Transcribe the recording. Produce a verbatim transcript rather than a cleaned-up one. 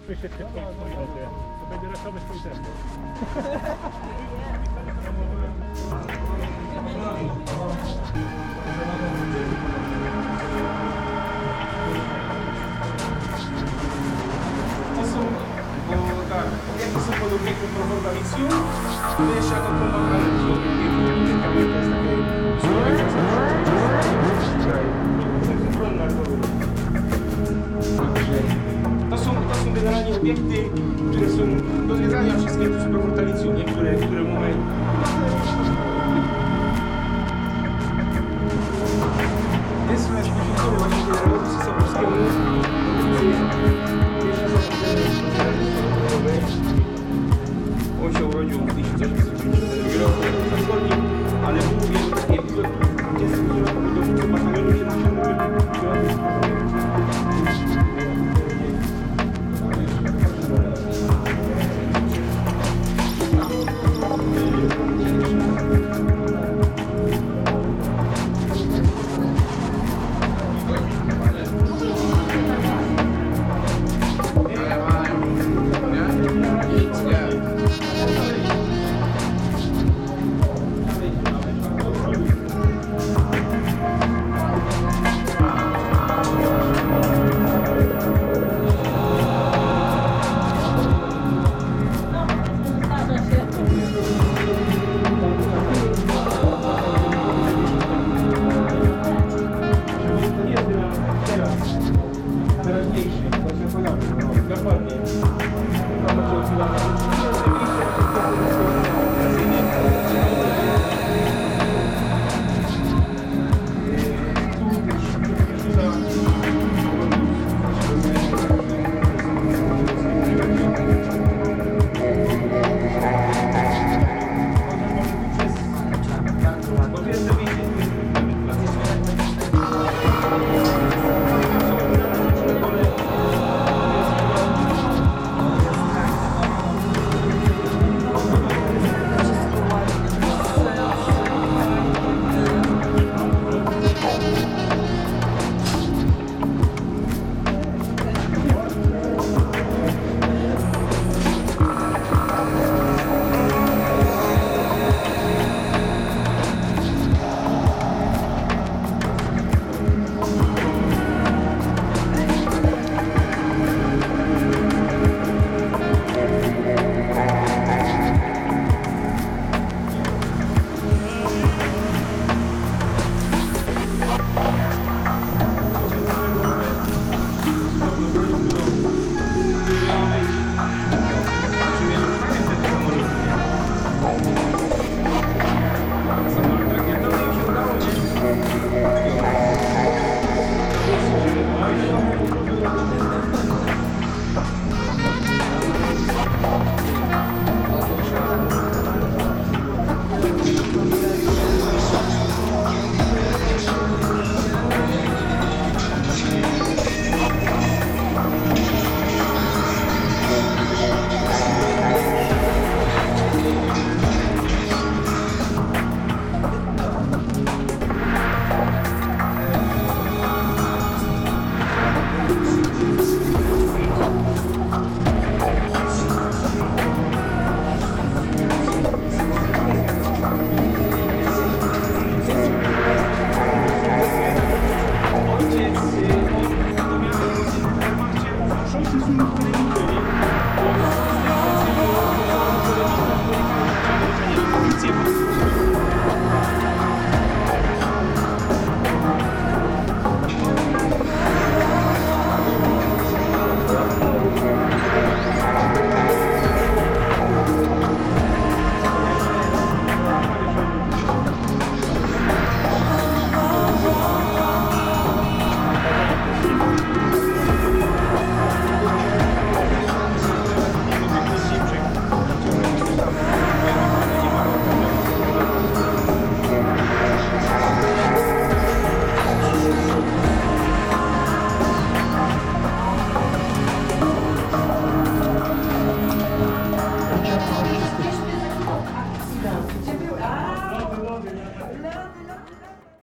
Słyszę cię, to będzie rasowy swój tempo. To są, bo tak, obiekty są pod obiektem Profonda Licjum, to jeszcze jako pomagane z obiektem, to jest takie To są, to są generalnie obiekty, które są do zwiedzania wszystkie z Profonda Licjum, nie? Które, które mamy. Jest jest poświęcony właśnie generalowi Sosabowskiemu. On się urodził w tysiąc osiemset dziewięćdziesiątym drugim roku na wschodnim, ale był jego taki epizod dwudziestego roku dowódcy batalionu siedemdziesiątego.